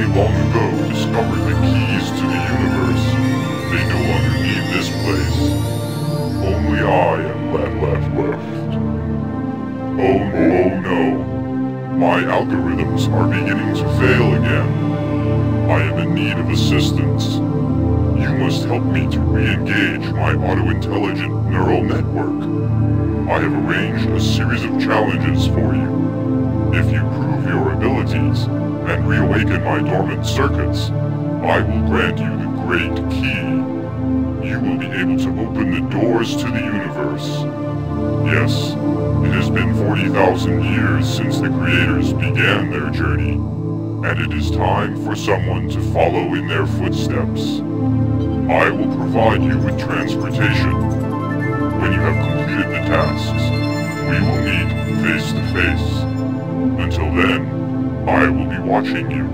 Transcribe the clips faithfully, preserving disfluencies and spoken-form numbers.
long ago discovered the keys to the universe. They no longer need this place. Only I am left left left. Oh, oh no. My algorithms are beginning to fail again. I am in need of assistance. You must help me to re-engage my auto-intelligent neural network. I have arranged a series of challenges for you. If you prove your abilities and reawaken my dormant circuits, I will grant you the Great Key. You will be able to open the doors to the universe. Yes, it has been forty thousand years since the creators began their journey, and it is time for someone to follow in their footsteps. I will provide you with transportation. When you have completed the tasks, we will meet face to face. Until then, I will be watching you.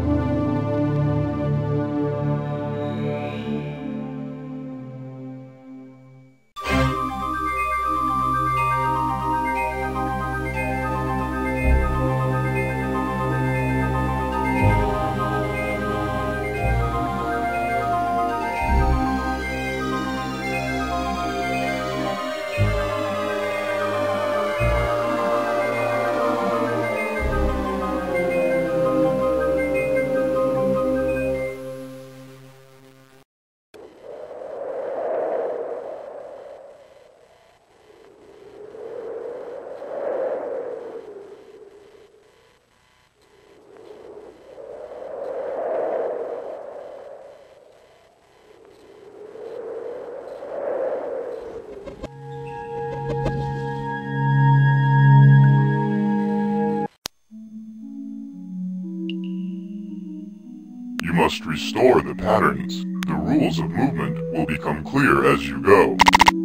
You must restore the patterns. The rules of movement will become clear as you go.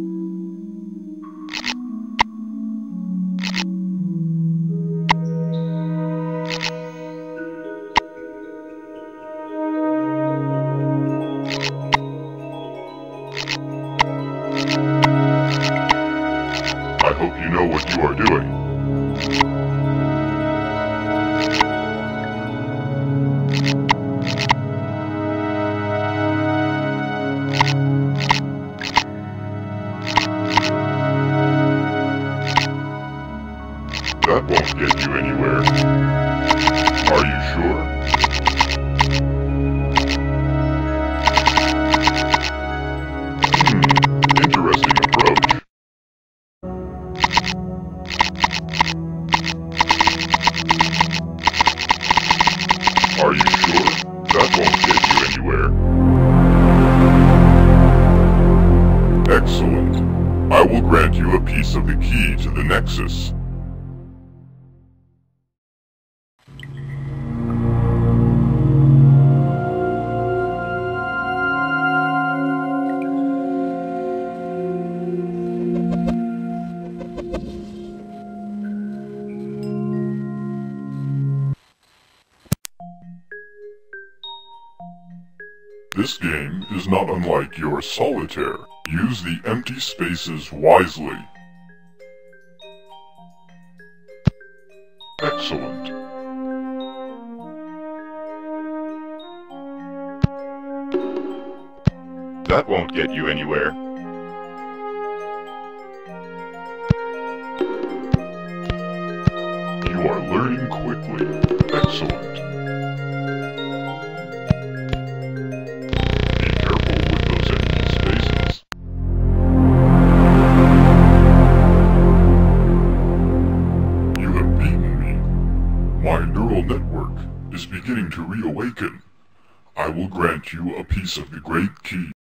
I hope you know what you are doing. That won't get you anywhere. Are you sure? Hmm, interesting approach. Are you sure? That won't get you anywhere. Excellent. I will grant you a piece of the key to the Nexus. This game is not unlike your solitaire. Use the empty spaces wisely. Excellent. That won't get you anywhere. You are learning quickly. Excellent. Network is beginning to reawaken. I will grant you a piece of the Great Key.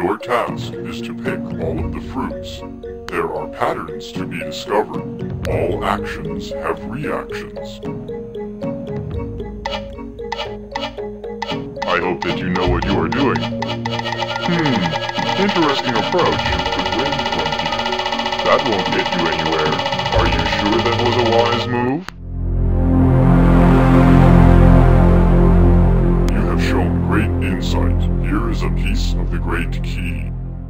Your task is to pick all of the fruits. There are patterns to be discovered. All actions have reactions. I hope that you know what you are doing. Hmm, interesting approach. Could win from you. That won't get you anywhere. Are you sure that was a wise move? You have shown great insight. Here is a piece of the great key.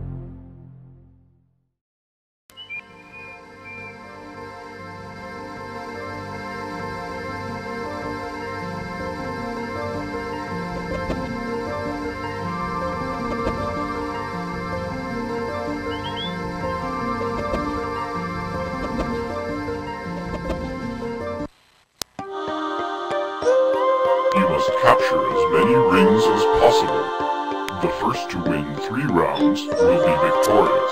You must capture as many rings as possible. The first to win three rounds will be victorious.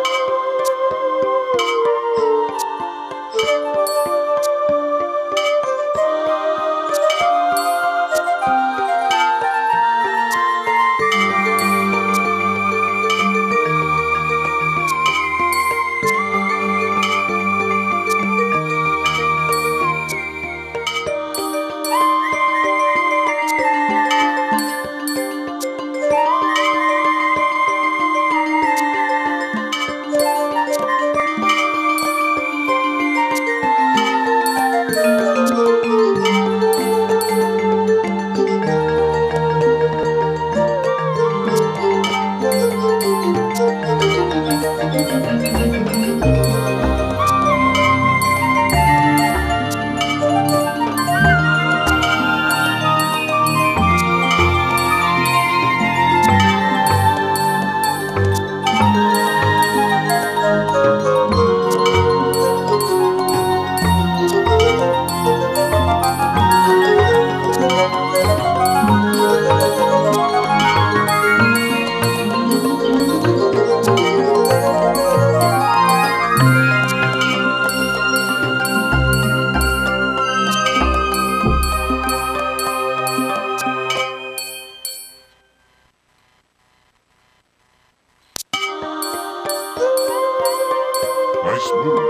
Nice move.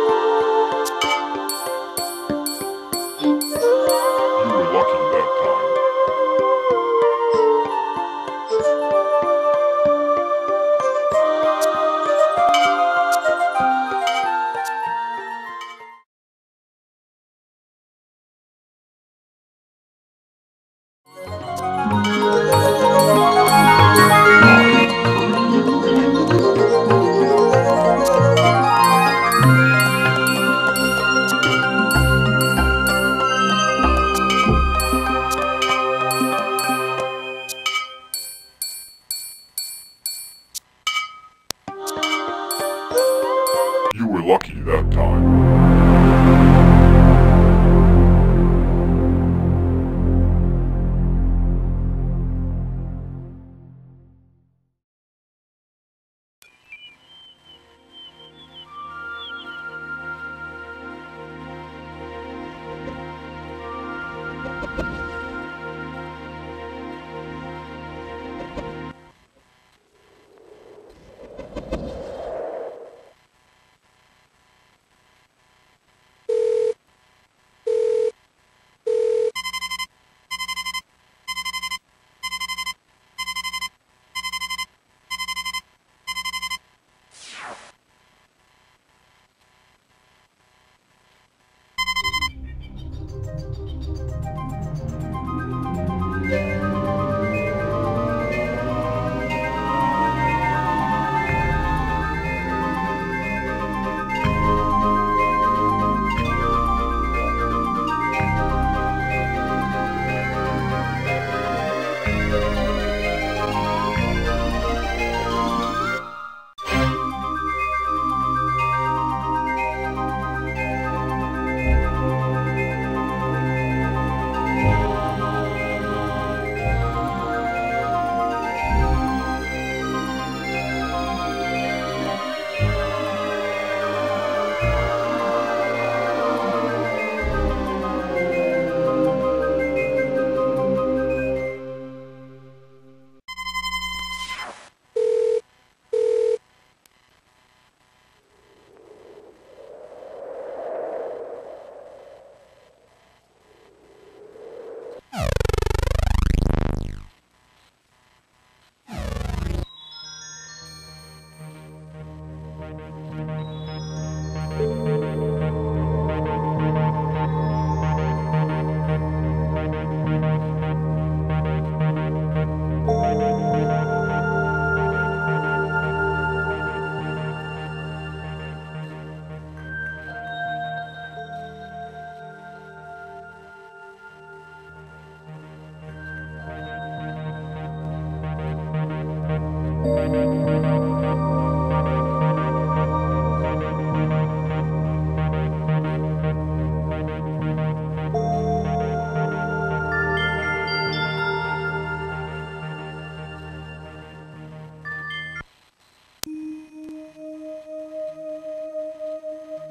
You were lucky that time. You were lucky that time.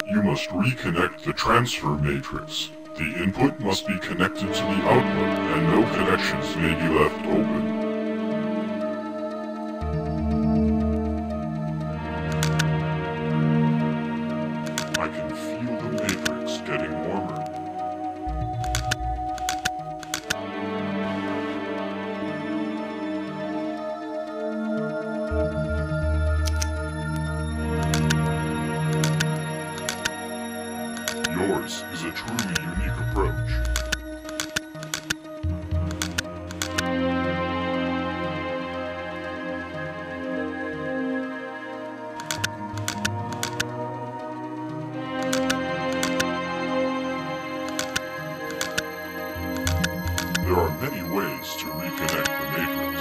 You must reconnect the transfer matrix. The input must be connected to the output, and no connections may be left open. I can feel the matrix getting warmer. Yours is a truly unique approach. There are many ways to reconnect the matrix.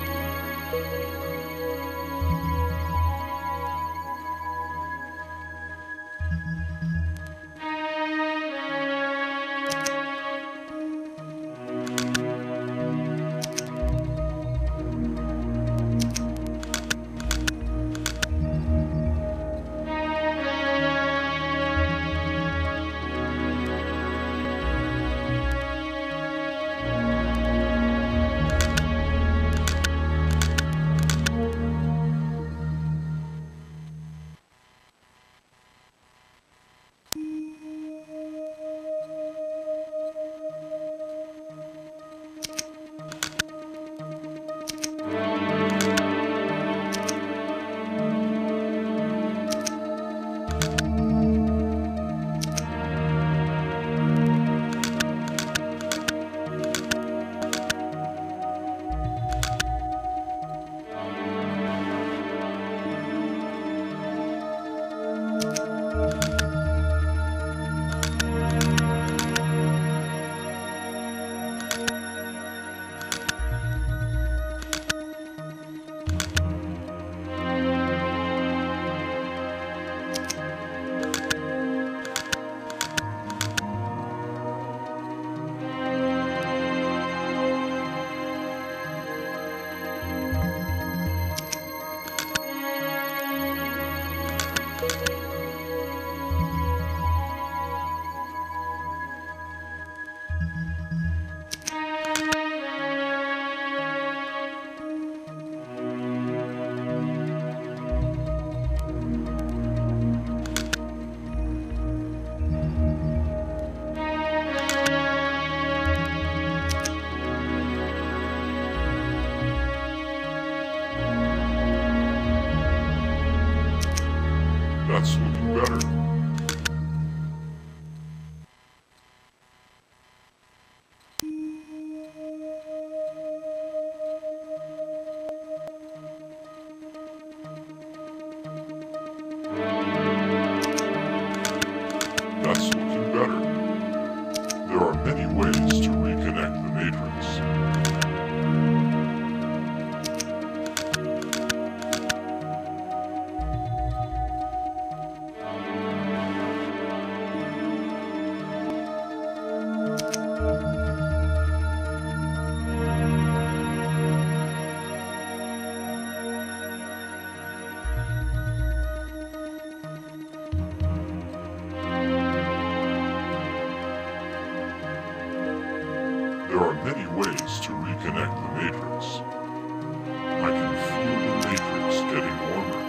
That's looking better. That's looking better. There are many ways to reconnect the matrix. There are many ways to reconnect the matrix. I can feel the matrix getting warmer.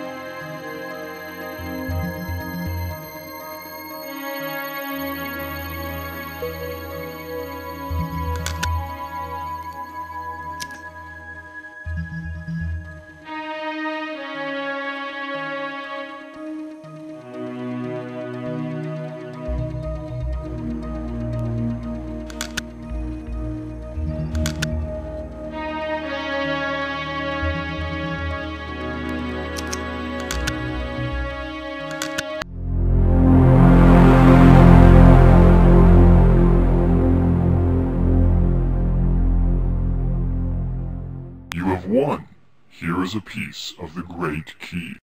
You have won. Here is a piece of the Great Key.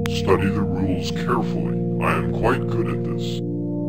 Study the rules carefully. I am quite good at this.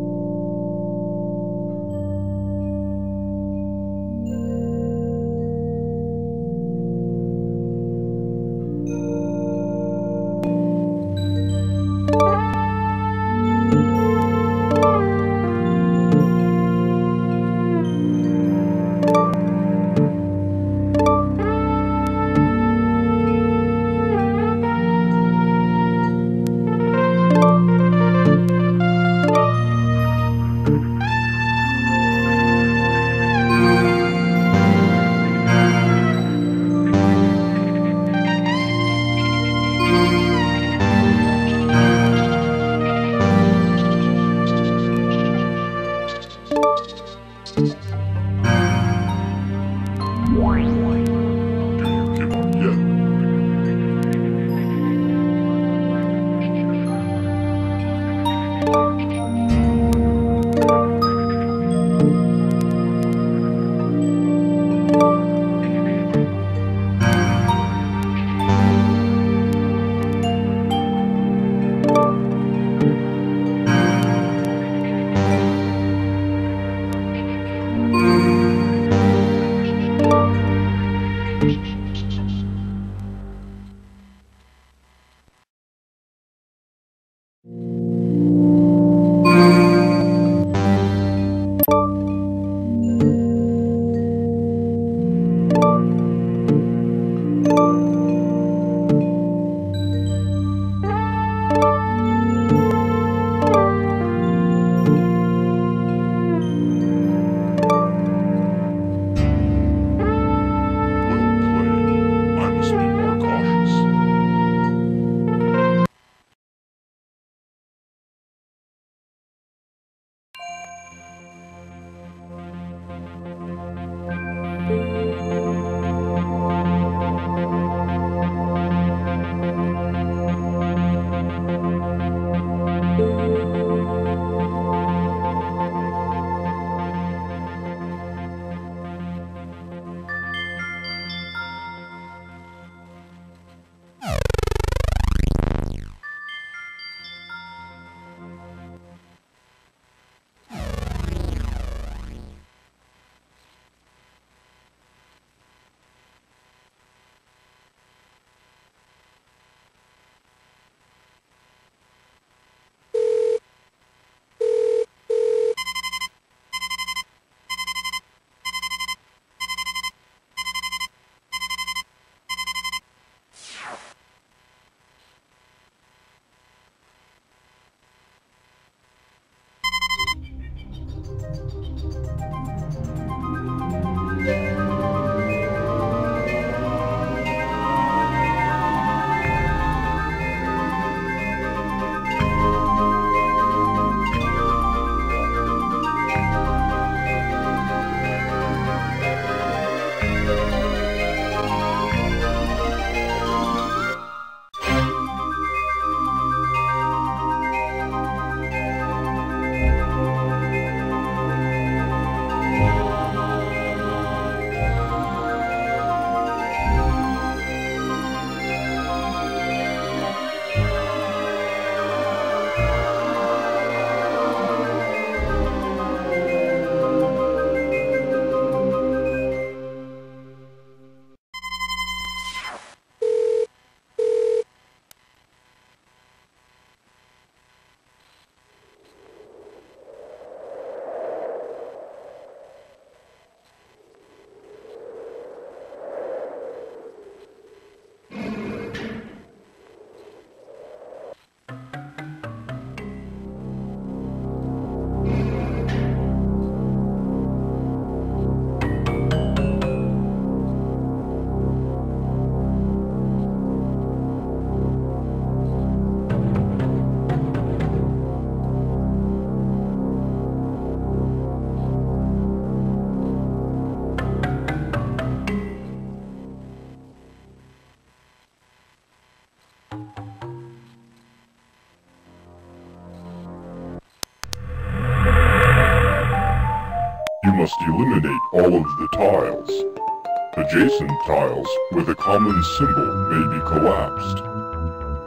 You must eliminate all of the tiles. Adjacent tiles with a common symbol may be collapsed.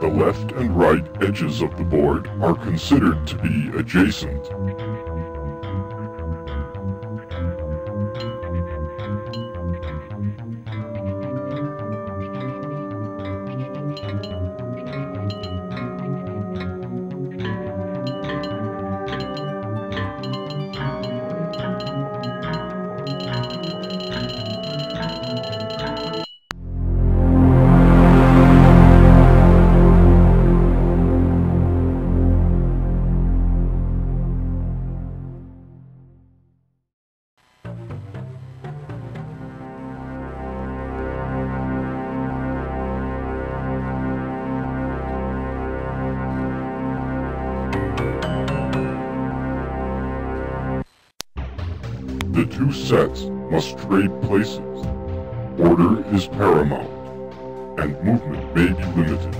The left and right edges of the board are considered to be adjacent. The two sets must trade places. Order is paramount, and movement may be limited.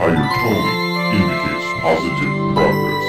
higher tone indicates positive progress.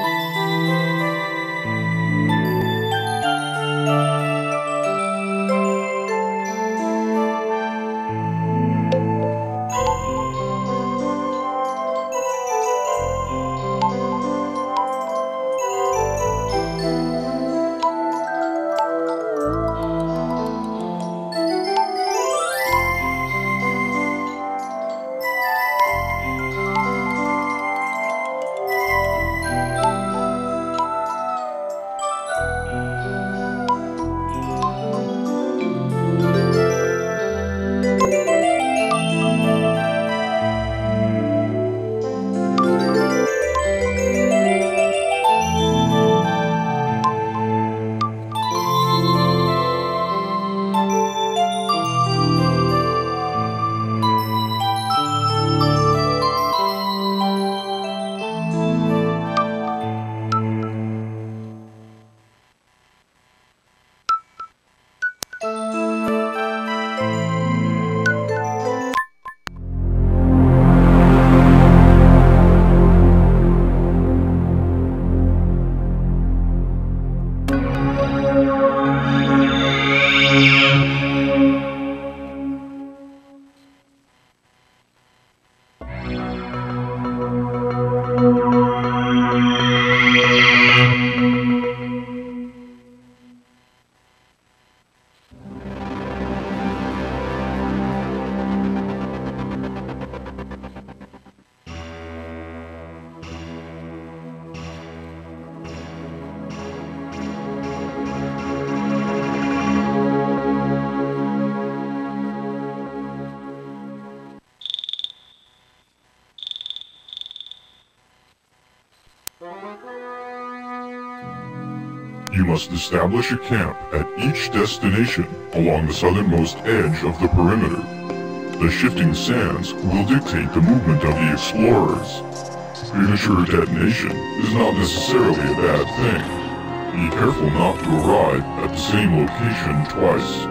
You must establish a camp at each destination along the southernmost edge of the perimeter. The shifting sands will dictate the movement of the explorers. Premature detonation is not necessarily a bad thing. Be careful not to arrive at the same location twice.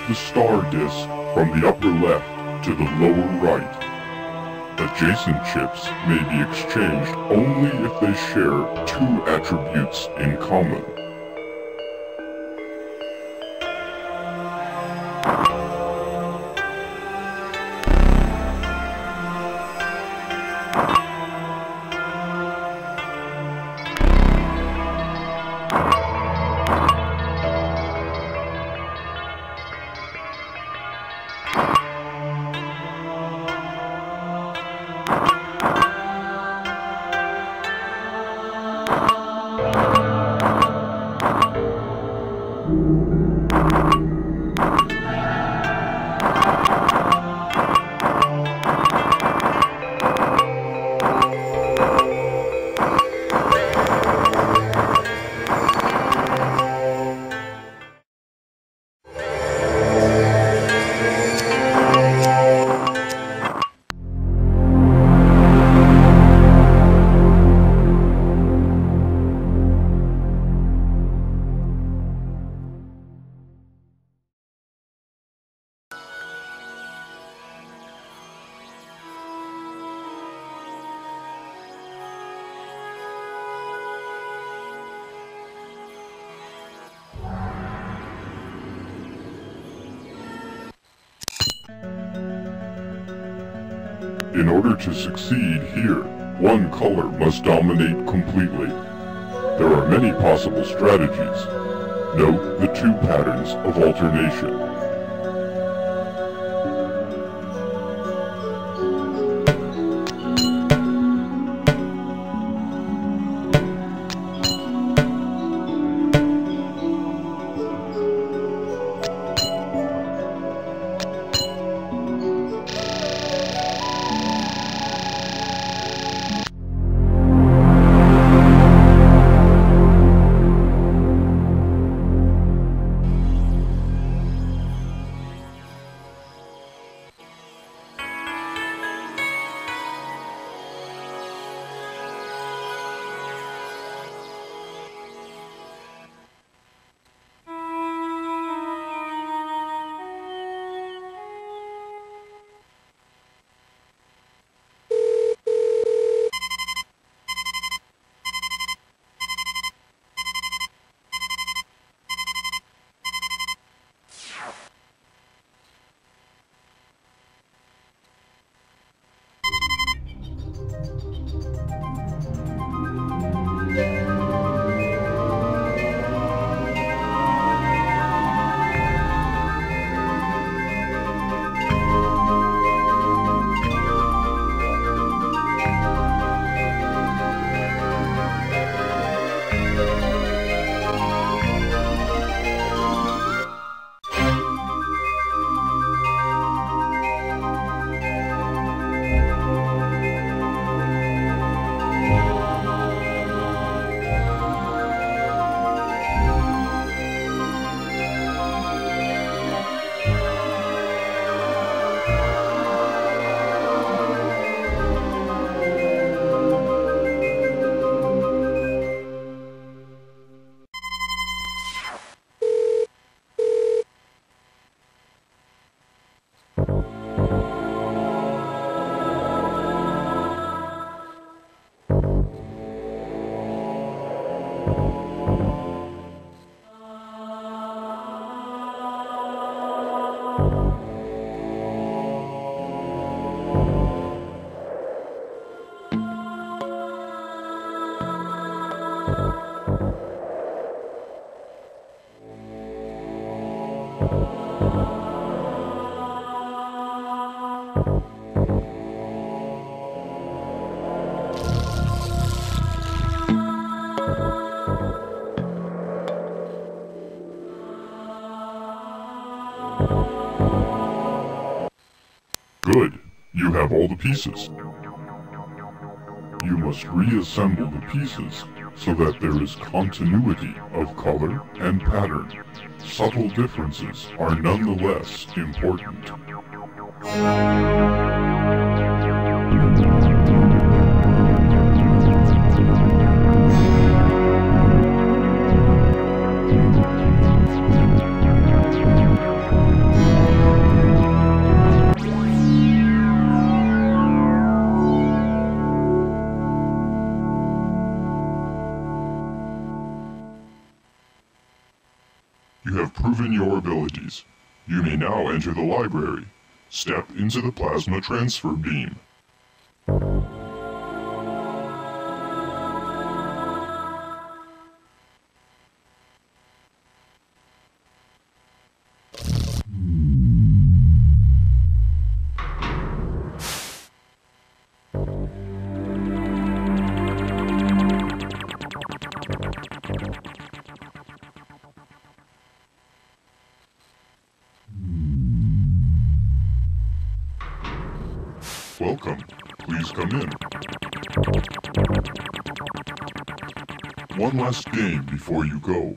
the star disk from the upper left to the lower right. Adjacent chips may be exchanged only if they share two attributes in common. In order to succeed here, one color must dominate completely. There are many possible strategies. Note the two patterns of alternation. Good. You have all the pieces. You must reassemble the pieces so that there is continuity of color and pattern. Subtle differences are nonetheless important. You have proven your abilities. You may now enter the library. Step into the plasma transfer beam. Welcome. Please come in. One last game before you go.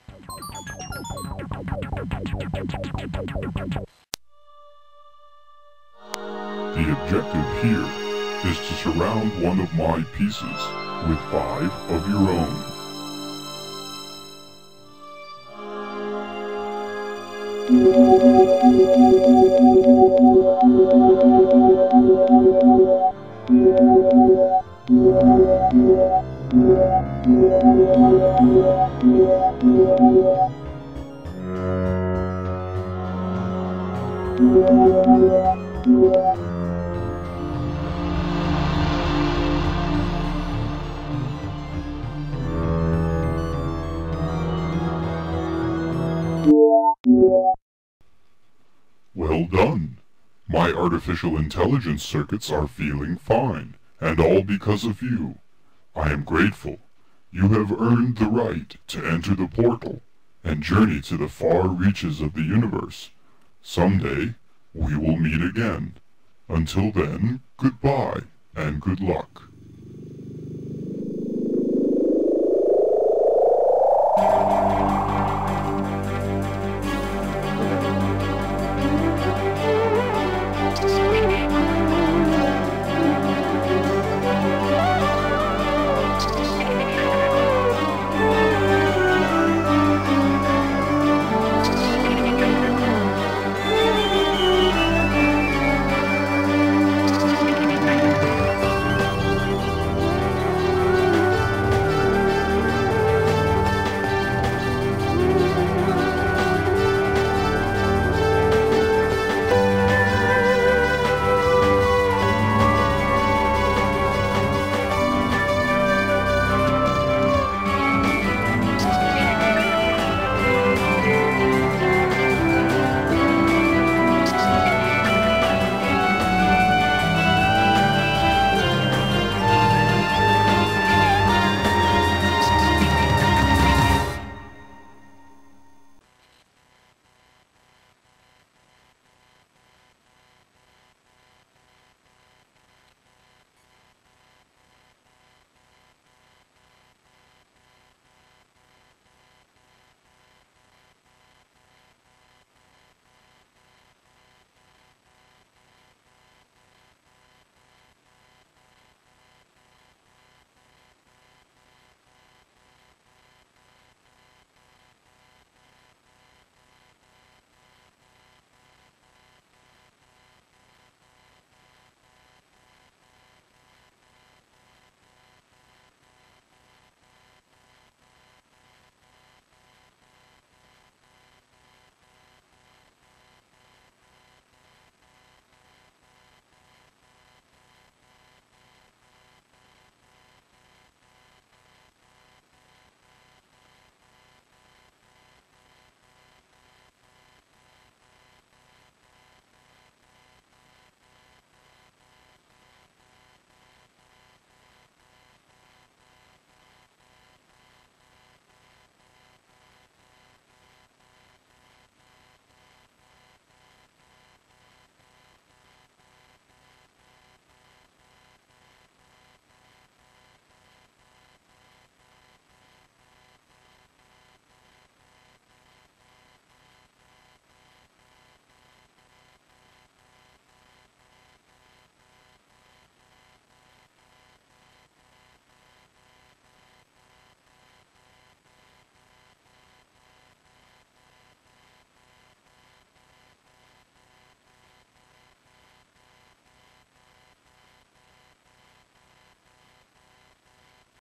The objective here is to surround one of my pieces with five of your own. Well done. My artificial intelligence circuits are feeling fine, and all because of you. I am grateful. You have earned the right to enter the portal and journey to the far reaches of the universe. Someday, we will meet again. Until then, goodbye and good luck.